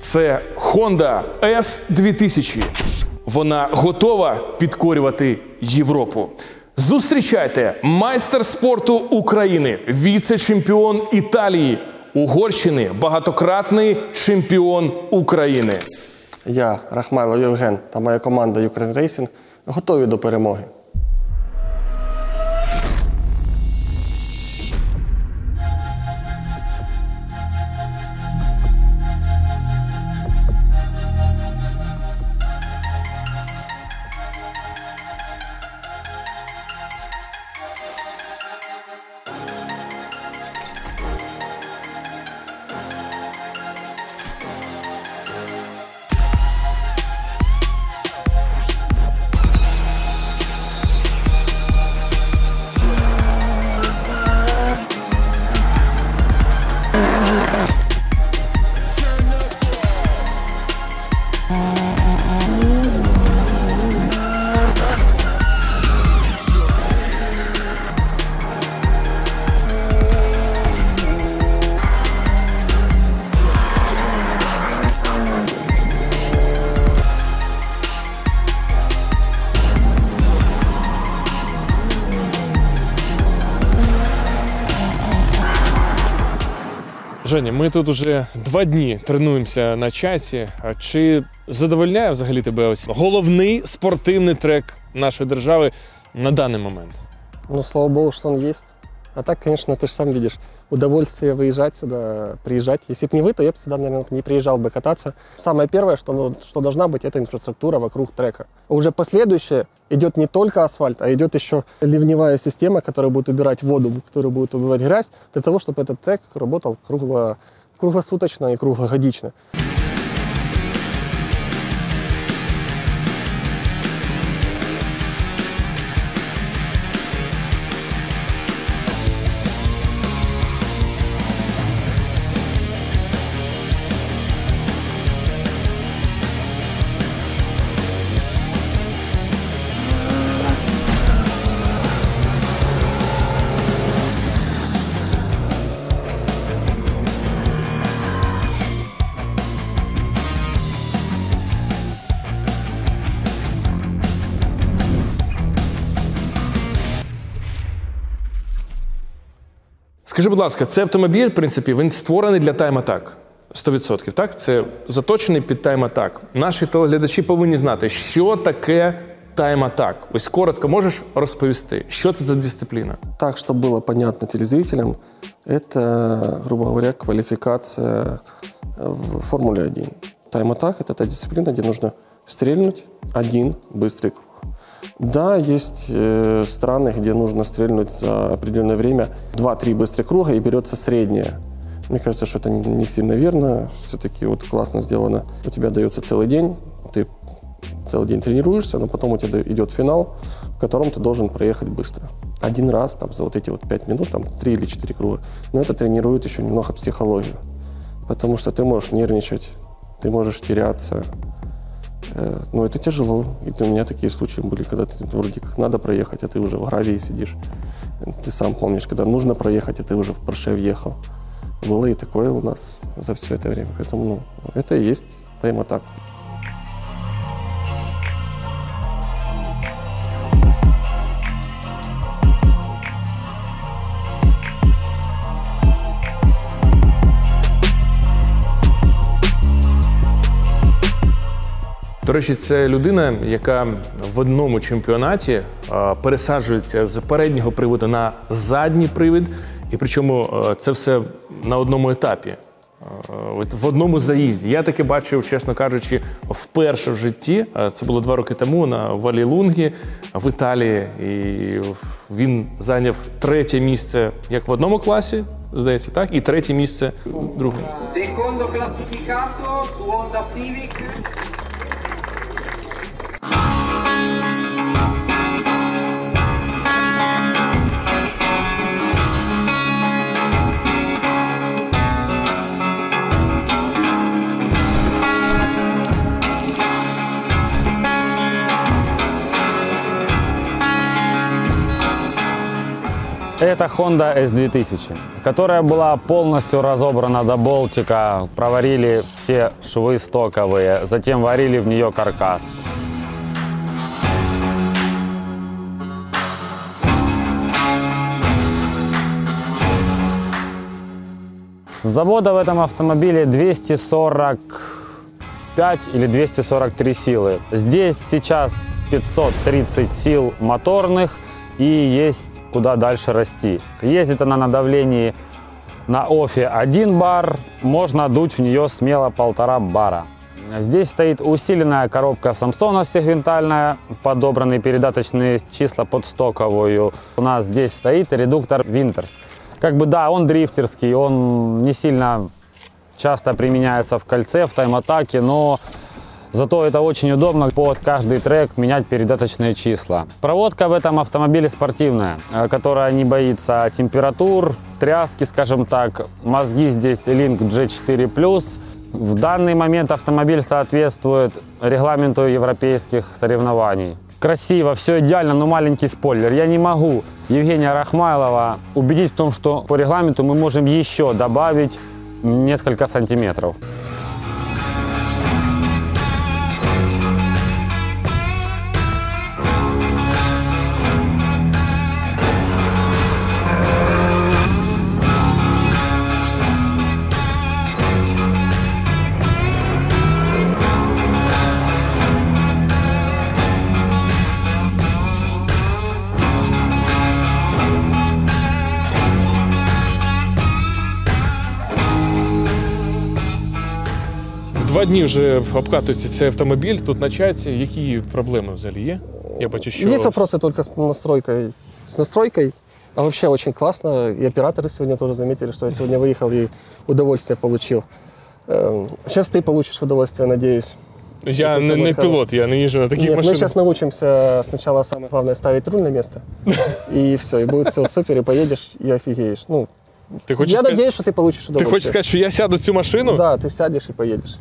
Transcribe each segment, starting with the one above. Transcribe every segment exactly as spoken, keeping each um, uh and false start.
Це Honda ес дві тисячі. Вона готова підкорювати Європу. Зустрічайте майстер спорту України, віце-чемпіон Італії, Угорщини, багатократний чемпіон України. Я, Рахмайлов Євген та моя команда Ukraine Racing готові до перемоги. Женя, ми тут уже два дні тренуємося на часі. Чи задовольняє взагалі тебе ось головний спортивний трек нашої держави на даний момент? Ну, слава богу, что он есть. А так, конечно, ты же сам видишь, удовольствие выезжать сюда, приезжать. Если бы не вы, то я бы сюда, наверное, не приезжал бы кататься. Самое первое, что, ну, что должна быть, это инфраструктура вокруг трека. Уже последующее идет не только асфальт, а идет еще ливневая система, которая будет убирать воду, которая будет убивать грязь, для того, чтобы этот трек работал кругло, круглосуточно и круглогодично. Скажи, будь ласка, цей автомобіль, в принципі, він створений для тайм-атак. сто відсотків, так? Це заточений під тайм-атак. Наші телеглядачі повинні знати, що таке тайм-атак. Ось коротко можеш розповісти, що це за дисципліна? Так, чтобы было понятно телезрителям, это, грубо говоря, квалификация в Формуле один. Тайм-атак – это та дисциплина, где нужно стрельнуть один быстрый круг. Да, есть э, страны, где нужно стрельнуть за определенное время два-три быстрых круга и берется среднее. Мне кажется, что это не, не сильно верно. Все-таки вот классно сделано. У тебя дается целый день, ты целый день тренируешься, но потом у тебя идет финал, в котором ты должен проехать быстро. Один раз там, за вот эти вот пять минут, там три или четыре круга. Но это тренирует еще немного психологию. Потому что ты можешь нервничать, ты можешь теряться. Но это тяжело. И у меня такие случаи были, когда ты вроде как надо проехать, а ты уже в гравии сидишь. Ты сам помнишь, когда нужно проехать, а ты уже в Порше въехал. Было и такое у нас за все это время. Поэтому ну, это и есть тайм-атак. До речі, це людина, яка в одному чемпіонаті а, пересаджується з переднього приводу на задній привід, і причому а, це все на одному етапі, а, в одному заїзді. Я таке бачив, чесно кажучи, вперше в житті. А, це було два роки тому на Валлелунгі в Італії. І він зайняв третє місце як в одному класі, здається, так, і третє місце в другому. Secondo classificato su Honda Civic. Это Honda эс две тысячи, которая была полностью разобрана до болтика, проварили все швы стоковые, затем варили в нее каркас. С завода в этом автомобиле двести сорок пять или двести сорок три силы. Здесь сейчас пятьсот тридцать сил моторных и есть куда дальше расти. Ездит она на давлении на офе один бар, можно дуть в нее смело полтора бара. Здесь стоит усиленная коробка Самсона сегментальная, подобранные передаточные числа под стоковую. У нас здесь стоит редуктор Винтерс. Как бы да, он дрифтерский, он не сильно часто применяется в кольце, в тайм-атаке, но зато это очень удобно под каждый трек менять передаточные числа. Проводка в этом автомобиле спортивная, которая не боится температур, тряски, скажем так. Мозги здесь Link джи четыре плюс. В данный момент автомобиль соответствует регламенту европейских соревнований. Красиво, все идеально, но маленький спойлер. Я не могу Евгения Рахмайлова убедить в том, что по регламенту мы можем еще добавить несколько сантиметров. Два дні вже обкатується цей автомобіль, тут на чаті. Які проблеми взагалі є? Я бачу, що... Есть вопросы только с настройкой. С настройкой. А вообще очень классно. И операторы сегодня тоже заметили, что я сегодня выехал и удовольствие получил. Сейчас ты получишь удовольствие, надеюсь. Я не, не пилот, я не езжу на таких Нет, машинах. мы сейчас научимся сначала, самое главное, ставить руль на место. И все, и будет все супер, и поедешь, и офигеешь. Ну, Ти хочеш я сказати... надеюсь, что ты получишь Ти удовольствие. хочеш сказати, що я сяду в цю машину? Да, ты сядешь и поедешь.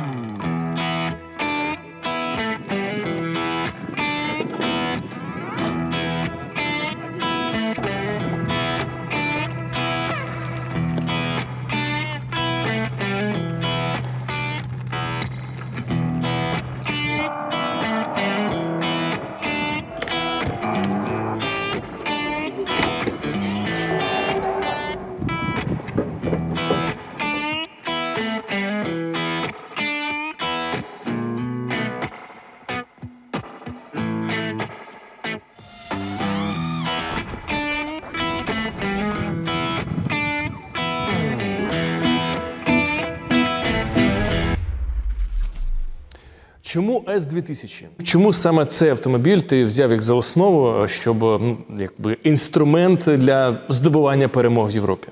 Чому ес дві тисячі? Чому саме цей автомобіль ти взяв як за основу, щоб ну, якби інструмент для здобування перемог в Європі?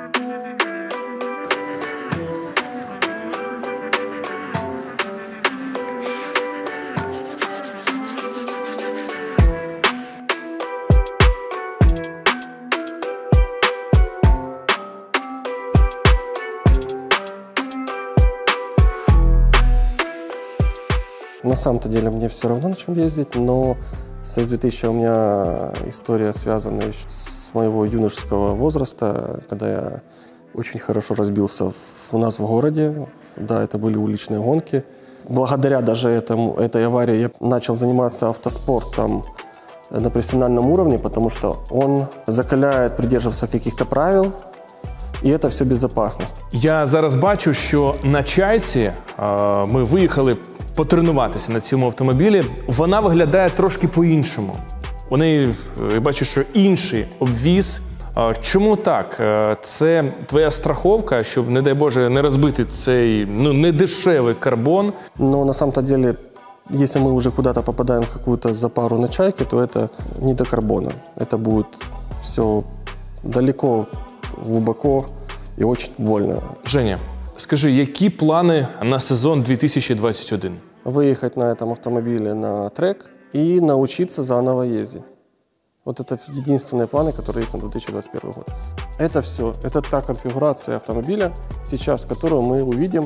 На самом-то деле мне все равно, на чем ездить, но с эс две тысячи у меня история связана еще с моего юношеского возраста, когда я очень хорошо разбился в, у нас в городе. Да, это были уличные гонки. Благодаря даже этому, этой аварии я начал заниматься автоспортом на профессиональном уровне, потому что он закаляет придерживаться каких-то правил, і це все безпечність. Я зараз бачу, що на чайці е, ми виїхали потренуватися на цьому автомобілі. Вона виглядає трошки по-іншому. У неї, я бачу, що інший обвіз. Е, чому так? Е, це твоя страховка, щоб, не дай Боже, не розбити цей ну, недешевий карбон. Но на самом-то деле, если мы уже куда-то попадаем в какую-то запару на чайке, то это не до карбона. Это будет все далеко, глубоко и очень больно. Женя, скажи, які плани на сезон дві тисячі двадцять один? Выехать на этом автомобиле на трек и научиться заново ездить. Вот это единственные планы, которые есть на две тысячи двадцать первый год. Это все. Это та конфигурация автомобиля, сейчас, которую мы увидим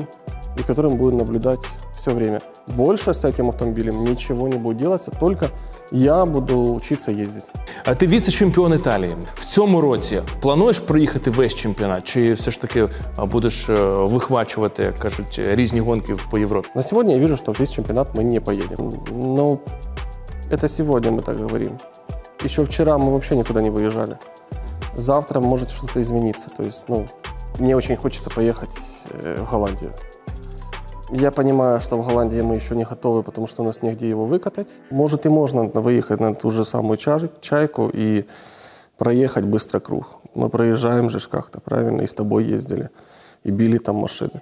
и который мы будем наблюдать все время. Больше с этим автомобилем ничего не будет делаться, только я буду учиться ездить. А ти віце-чемпіон Італії. В цьому році плануєш проїхати весь чемпіонат? Чи все ж таки будеш вихвачувати, як кажуть, різні гонки по Європі? На сегодня я вижу, что весь чемпионат мы не поедем. Но это сегодня мы так говорим. Еще вчера мы вообще никуда не выезжали. Завтра может что-то измениться. То есть, ну, мне очень хочется поехать в Голландию. Я понимаю, что в Голландии мы еще не готовы, потому что у нас негде его выкатать. Может, и можно выехать на ту же самую чайку и проехать быстро круг. Мы проезжаем же как-то, правильно, и с тобой ездили, и били там машины.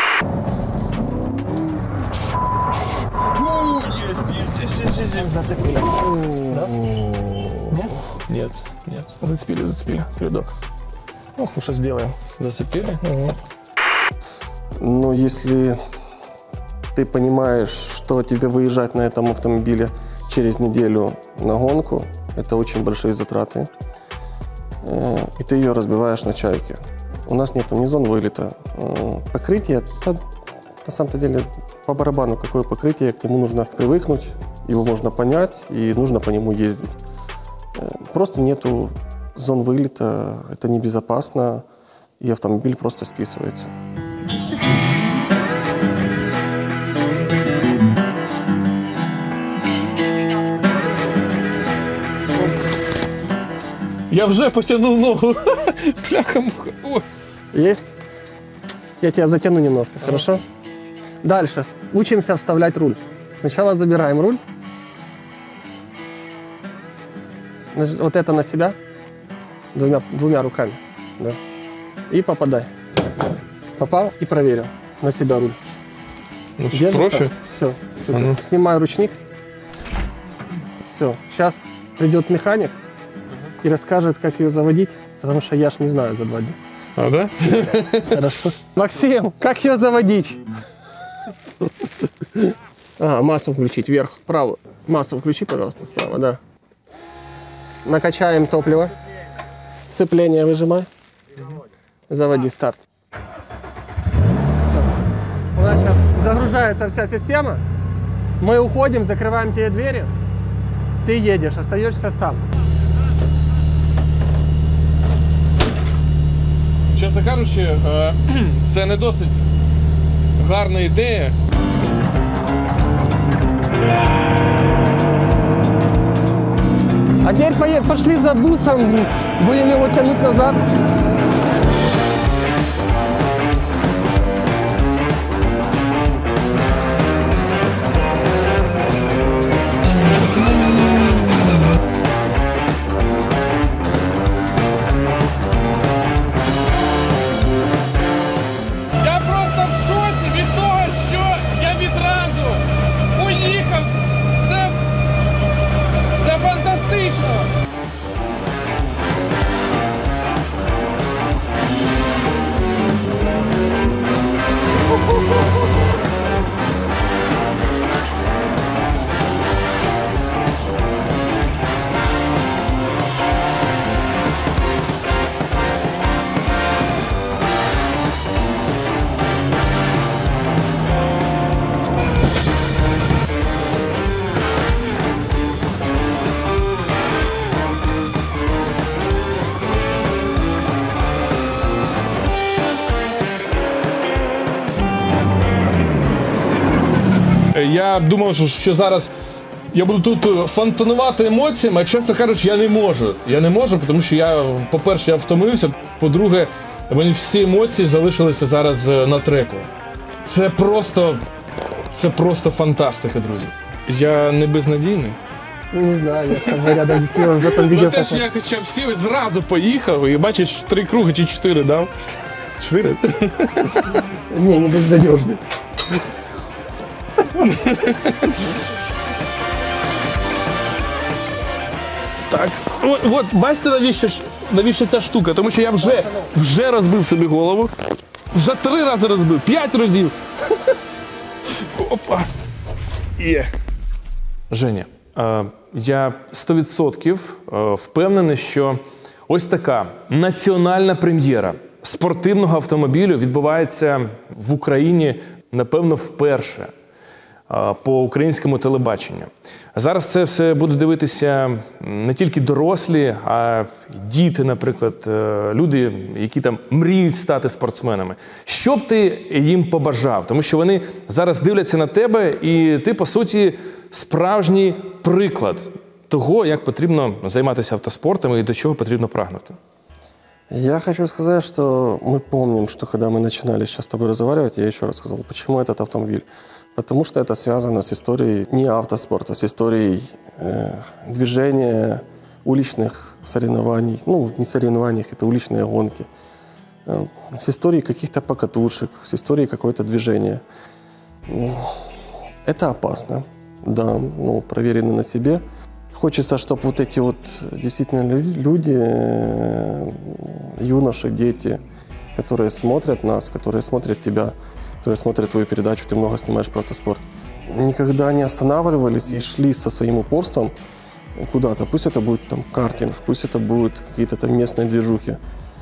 Зацепили. Да? Нет? Нет, нет. Зацепили, зацепили. Рядок. Ну, слушай, сделаем. Зацепили. Угу. Ну, если ты понимаешь, что тебе выезжать на этом автомобиле через неделю на гонку, это очень большие затраты, и ты ее разбиваешь на чайке. У нас нет ни зон вылета. Покрытие, это, на самом деле, по барабану, какое покрытие, к нему нужно привыкнуть, его можно понять, и нужно по нему ездить. Просто нету зон вылета, это небезопасно, и автомобиль просто списывается. Я вже потянув ногу. Бляха-муха. Есть? Я тебя затяну немножко, ага. Хорошо? Дальше. Учимся вставлять руль. Сначала забираем руль. Вот это на себя. Двумя, двумя руками. Да. И попадай. Попал и проверил. На себя руль. Ну, профи. Все. Супер. Ага. Снимаю ручник. Все. Сейчас придет механик и расскажет, как ее заводить, потому что я ж не знаю за два дня. А, да? Хорошо. Максим, как ее заводить? Ага, массу включить, вверх, правую. Массу включи, пожалуйста, справа, да. Накачаем топливо. Сцепление выжимай. Заводи, старт. Все. У нас сейчас загружается вся система. Мы уходим, закрываем тебе двери. Ты едешь, остаешься сам. Чесно кажучи, це не досить гарна ідея. А теперь поехали, пошли за бусом, будем его тянуть назад. Я думав, що зараз я буду тут фонтанувати емоціями, а чесно кажучи, я не можу. Я не можу, тому що я, по-перше, я втомився, по-друге, мені всі емоції залишилися зараз на треку. Це просто, це просто фантастика, друзі. Я не безнадійний. Не знаю, я сам рядом з ним в этом відео. Ну те ж я хоча б сів, зразу поїхав і бачиш, три круги чи чотири дав. Чотири? Ні, не безнадежний. Так, от, от бачите, навіщо, навіщо ця штука? Тому що я вже, вже розбив собі голову. Вже три рази розбив, п'ять разів. Опа. Є. Женя, е, я сто відсотків впевнений, що ось така національна прем'єра спортивного автомобілю відбувається в Україні напевно, вперше по українському телебаченню. Зараз це все будуть дивитися не тільки дорослі, а діти, наприклад, люди, які там мріють стати спортсменами. Що б ти їм побажав? Тому що вони зараз дивляться на тебе, і ти, по суті, справжній приклад того, як потрібно займатися автоспортом і до чого потрібно прагнути. Я хочу сказать, что мы помним, что когда мы начинали сейчас с тобой разговаривать, я еще раз сказал, почему этот автомобиль. Потому что это связано с историей не автоспорта, с историей э, движения, уличных соревнований. Ну, не соревнований, это уличные гонки. Э, с историей каких-то покатушек, с историей какое-то движение. Это опасно, да, ну, проверено на себе. Хочется, чтобы вот эти вот действительно люди, юноши, дети, которые смотрят нас, которые смотрят тебя, которые смотрят твою передачу, ты много снимаешь про автоспорт, никогда не останавливались и шли со своим упорством куда-то. Пусть это будет там картинг, пусть это будут какие-то там местные движухи.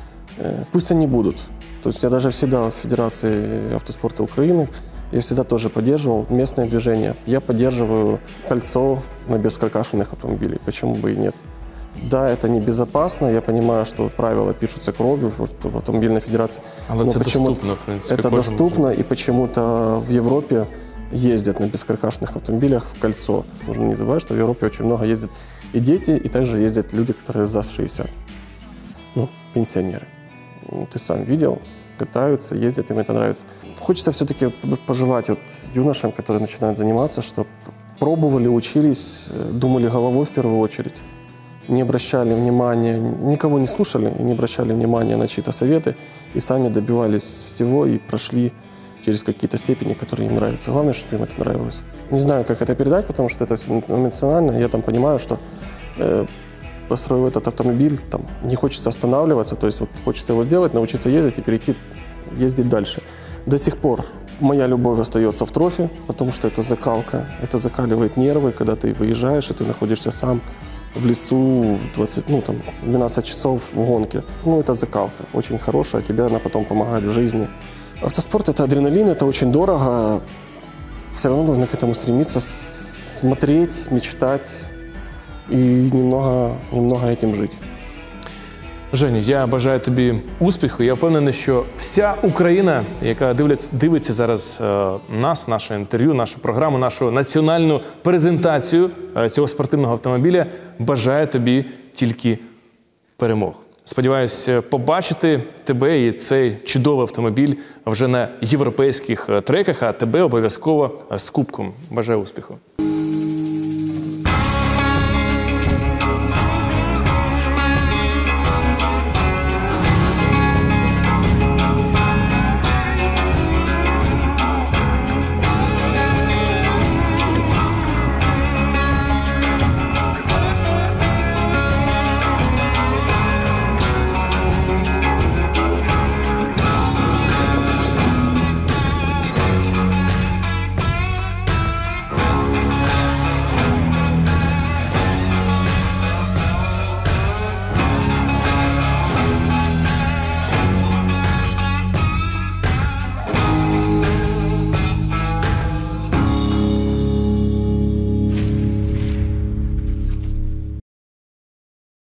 Пусть они будут. То есть я даже всегда в Федерации автоспорта Украины, я всегда тоже поддерживал местное движение. Я поддерживаю кольцо на бескаркашенных автомобилей. Почему бы и нет? Да, это небезопасно. Я понимаю, что правила пишутся кровью в, в автомобильной федерации. Но это доступно, в принципе. Это доступно, и почему-то в Европе ездят на бескаркашенных автомобилях в кольцо. Нужно не забывать, что в Европе очень много ездят и дети, и также ездят люди, которые за шестьдесят. Ну, пенсионеры. Ты сам видел, катаются, ездят, им это нравится. Хочется все-таки пожелать вот юношам, которые начинают заниматься, чтобы пробовали, учились, думали головой в первую очередь, не обращали внимания, никого не слушали, не обращали внимания на чьи-то советы и сами добивались всего и прошли через какие-то степени, которые им нравятся. Главное, чтобы им это нравилось. Не знаю, как это передать, потому что это все эмоционально. Я там понимаю, что э, построив этот автомобиль, там не хочется останавливаться, то есть вот хочется его сделать, научиться ездить и перейти ездить дальше. До сих пор моя любовь остается в трофе, потому что это закалка, это закаливает нервы, когда ты выезжаешь, и ты находишься сам в лесу двадцать, ну, там, двенадцать часов в гонке. Ну, это закалка, очень хорошая, тебе она потом помогает в жизни. Автоспорт – это адреналин, это очень дорого, все равно нужно к этому стремиться, смотреть, мечтать и немного, немного этим жить. Женя, я бажаю тобі успіху. Я впевнений, що вся Україна, яка дивиться, дивиться зараз е, нас, наше інтерв'ю, нашу програму, нашу національну презентацію е, цього спортивного автомобіля, бажає тобі тільки перемог. Сподіваюсь побачити тебе і цей чудовий автомобіль вже на європейських треках, а тебе обов'язково з кубком. Бажаю успіху.